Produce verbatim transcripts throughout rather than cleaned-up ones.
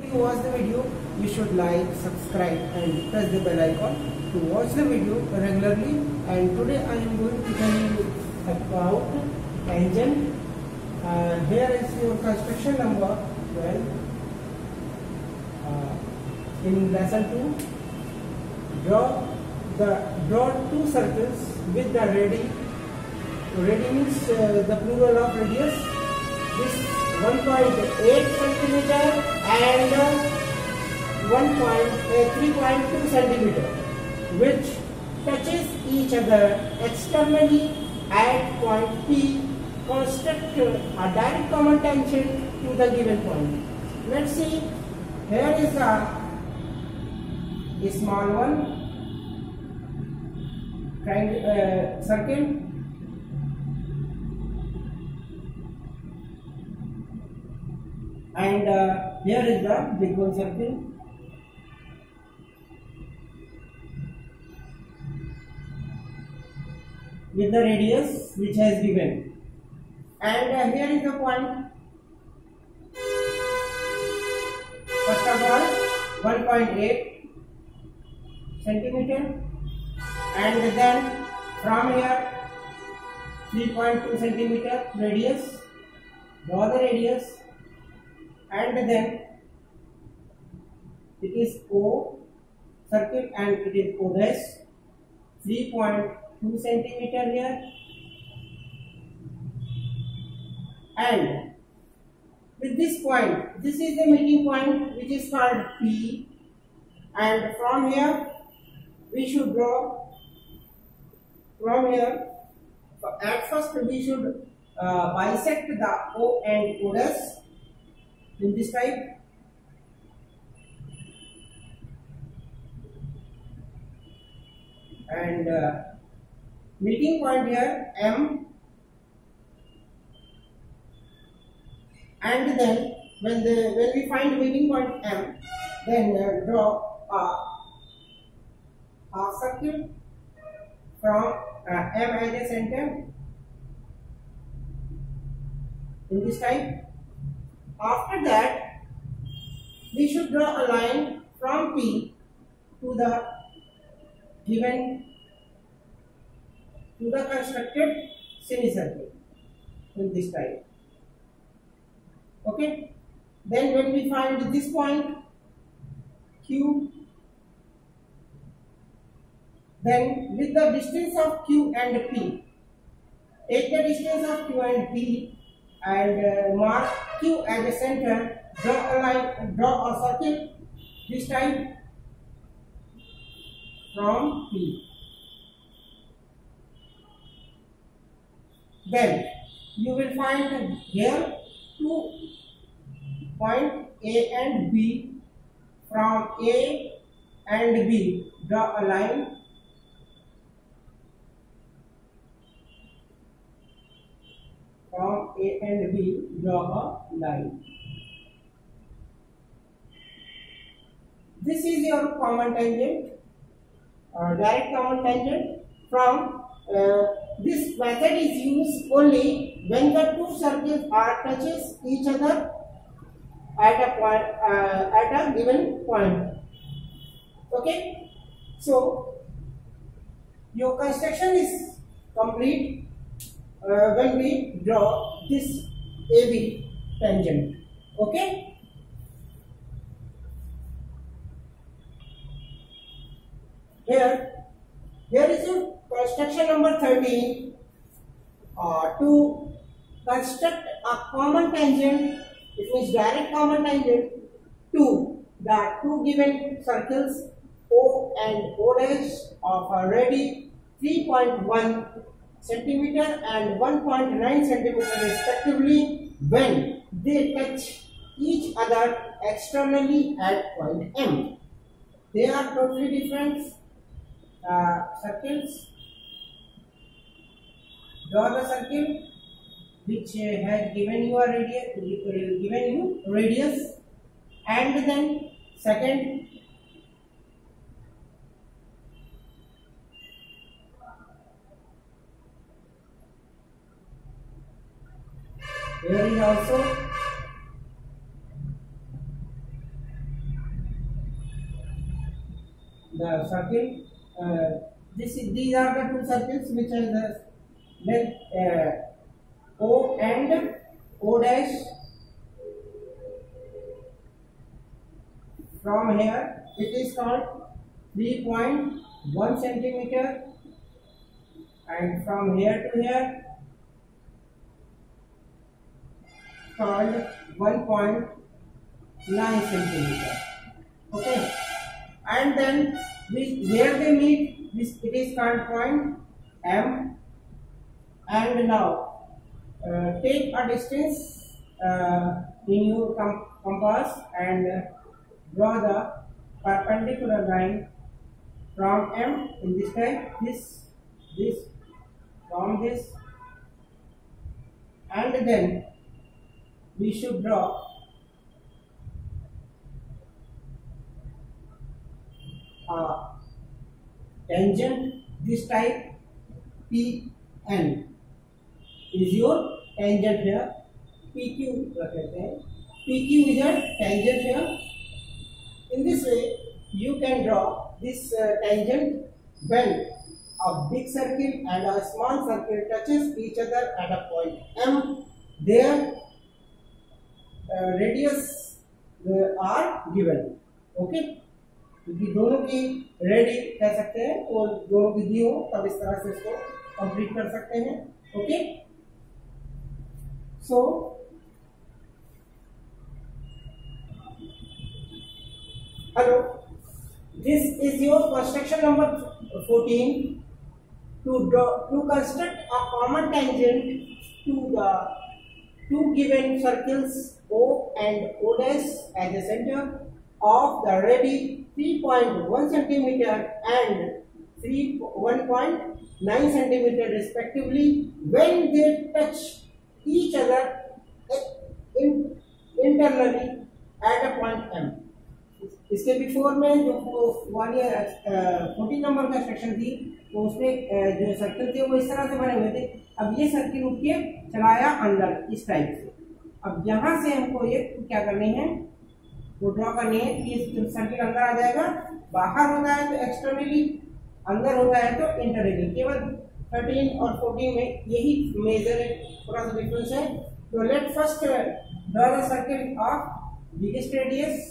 you watch the video, you should like, subscribe and press the bell icon to watch the video regularly. And today I am going to tell you about engine. Uh, here is your construction number twelve. Uh, in lesson two, draw the draw two circles with the radii. Radii means uh, the plural of radius. This one point eight centimeter and three point two centimeter, which touches each other externally at point P. Construct a direct common tangent to the given point. Let's see. Here is a, a small one triangle uh, circle. And uh, here is the big one circle. With the radius which has given. And uh, here is the point. First of all, one point eight centimeter. And then from here, three point two centimeter radius. Draw the radius. And then it is O circle and it is O dash, three point two centimeter here, and with this point, this is the meeting point which is called P, and from here we should draw from here. At first we should uh, bisect the O and O dash in this type, and uh, meeting point here M, and then when the when we find meeting point M, then uh, draw a, a circle from uh, M as a center in this type. After that, we should draw a line from P to the given to the constructed semicircle in this type. Okay. Then when we find this point Q, then with the distance of Q and P, take the distance of Q and P and uh, mark Q as a center. Draw a line, draw a circle this time from P. Then you will find here two point A and B. From A and B, draw a line. From A and B, draw a line. This is your common tangent, uh, direct common tangent. From uh, this method is used only when the two circles are touches each other at a point uh, at a given point. Okay, so your construction is complete Uh, when we draw this A B tangent. Okay. Here, here is your construction number thirteen. Uh, to construct a common tangent, it means direct common tangent to the two given circles O and O dash of a radii three point one centimeter and one point nine centimeter respectively, when they touch each other externally at point M. They are totally different uh, circles. Draw the circle which uh, has given you a radius, given you radius, and then second here is also the circle. Uh, this is, these are the two circles which are the length uh, O and O dash. From here it is called three point one centimeter, and from here to here called one point nine centimeter. Okay, and then this, where they meet, this it is called point M. And now uh, take a distance uh, in your com compass and uh, draw the perpendicular line from M in this type, this, this, from this, and then we should draw a tangent this type. P N is your tangent here. P Q कहते हैं. P Q is a tangent here. In this way, you can draw this uh, tangent when a big circle and a small circle touches each other at a point M. Their uh, radius uh, are given. Okay, क्योंकि दोनों की ready कह सकते हैं और दोनों की दी हो तब इस तरह से इसको कंप्लीट कर सकते हैं. Okay, so hello, this is your construction number fourteen. To draw, to construct a common tangent to the two given circles O and O dash as the center of the radii three point one centimeter and one point nine centimeter respectively, when they touch each other in, internally at a point M. इसके before में जो वाली fourteen number का section थी तो उसमें जो circle थे वो इस तरह से बने हुए थे. अब ये सर्कल उठ के चलाया अंदर इस टाइप से. अब यहाँ से हमको ये क्या करनी है, वो ड्रॉ करनी है कि जब सर्कल अंदर आ जाएगा, बाहर होता है तो एक्सटर्नली, अंदर होता है तो इंटरनली. केवल थर्टीन और फोर्टीन में यही मेजर है, थोड़ा सा डिफरेंस है. तो let first draw the circle of biggest radius.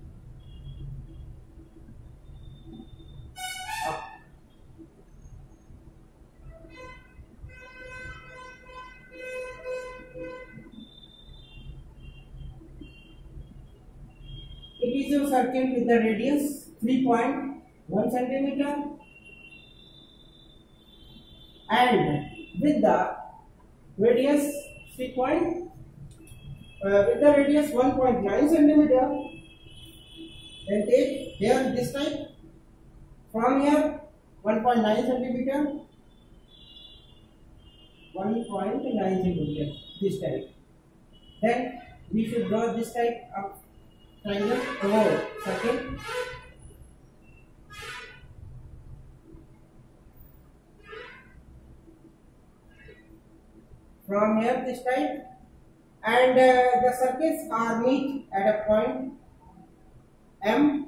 It is a circle with the radius three point one centimeter and with the radius three point uh, with the radius one point nine centimeter. Then take here this type, from here one point nine centimeter, one point nine centimeter this type. Then we should draw this type of triangle over circle. From here this type, and uh, the circles are meet at a point M.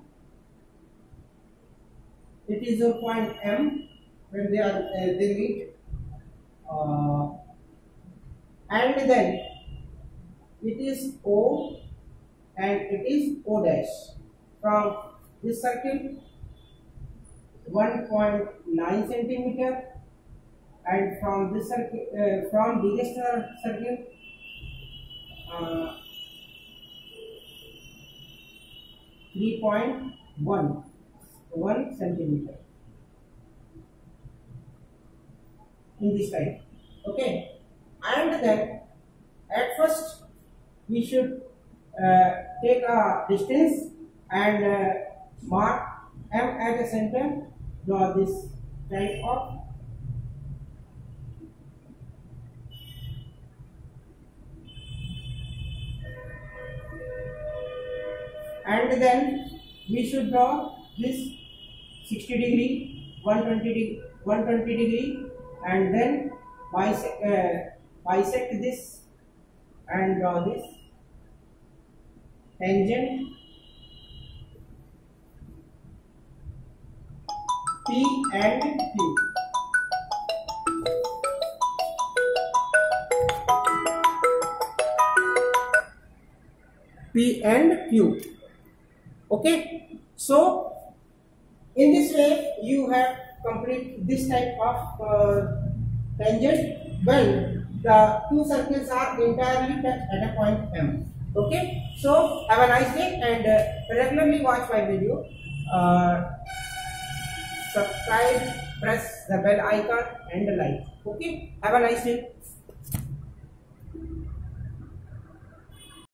It is a point M when they are uh, they meet, uh, and then it is O and it is O dash. From this circle one point nine centimeter, and from this circle uh, from biggest circle uh, three point one centimeter in this type. Okay, and then at first we should uh, take a distance and uh, mark M at the center. Draw this type of and then we should draw this sixty degree, one twenty degree, and then bisect, uh, bisect this and draw this tangent P and Q. P and Q. Okay, so in this way you have complete this type of uh, tangent when the two circles are entirely touched at a point M. Okay, so have a nice day and uh, regularly watch my video. Uh, subscribe, press the bell icon and like. Okay, have a nice day.